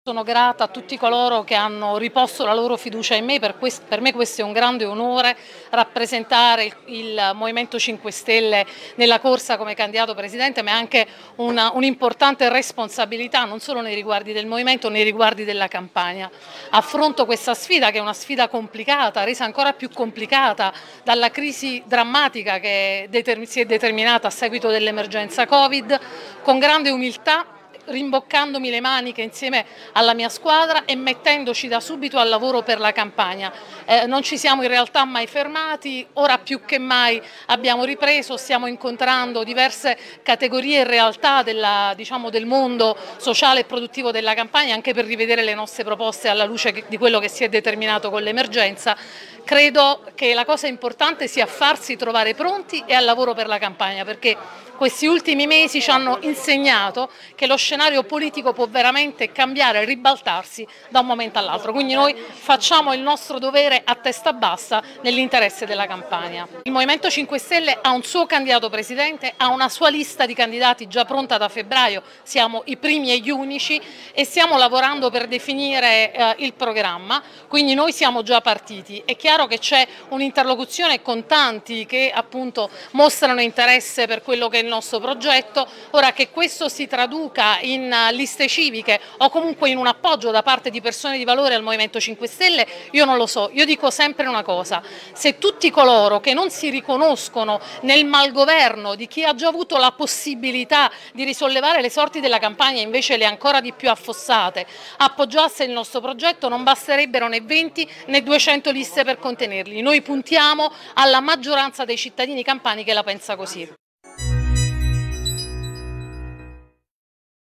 Sono grata a tutti coloro che hanno riposto la loro fiducia in me, per me questo è un grande onore rappresentare il Movimento 5 Stelle nella corsa come candidato presidente, ma è anche un'importante responsabilità non solo nei riguardi del Movimento, nei riguardi della Campania. Affronto questa sfida che è una sfida complicata, resa ancora più complicata dalla crisi drammatica che si è determinata a seguito dell'emergenza Covid, con grande umiltà, rimboccandomi le maniche insieme alla mia squadra e mettendoci da subito al lavoro per la Campania. Non ci siamo in realtà mai fermati, ora più che mai abbiamo ripreso, stiamo incontrando diverse categorie e realtà del mondo sociale e produttivo della Campania, anche per rivedere le nostre proposte alla luce di quello che si è determinato con l'emergenza. Credo che la cosa importante sia farsi trovare pronti e al lavoro per la Campania, perché questi ultimi mesi ci hanno insegnato che lo scenario politico può veramente cambiare e ribaltarsi da un momento all'altro, quindi noi facciamo il nostro dovere a testa bassa nell'interesse della Campania. Il Movimento 5 Stelle ha un suo candidato presidente, ha una sua lista di candidati già pronta da febbraio, siamo i primi e gli unici e stiamo lavorando per definire il programma, quindi noi siamo già partiti. È chiaro che c'è un'interlocuzione con tanti che appunto mostrano interesse per quello che è il nostro progetto. Ora, che questo si traduca in liste civiche o comunque in un appoggio da parte di persone di valore al Movimento 5 Stelle, io non lo so. Io dico sempre una cosa: se tutti coloro che non si riconoscono nel malgoverno di chi ha già avuto la possibilità di risollevare le sorti della Campania, invece le ancora di più affossate, appoggiasse il nostro progetto, non basterebbero né 20 né 200 liste per contenerli. Noi puntiamo alla maggioranza dei cittadini campani che la pensa così.